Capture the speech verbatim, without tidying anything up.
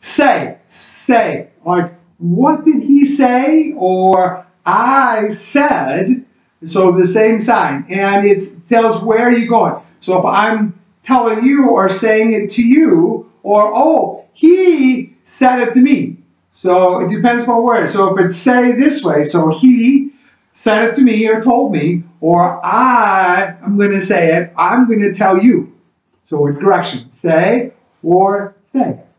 say, say. Like, what did he say? Or I said. So the same sign. And it tells where you're going. So if I'm telling you or saying it to you, or, oh, he said it to me. So it depends upon where. So if it's say this way, so he said it to me or told me, or I, I'm going to say it, I'm going to tell you. So what direction? Say or say.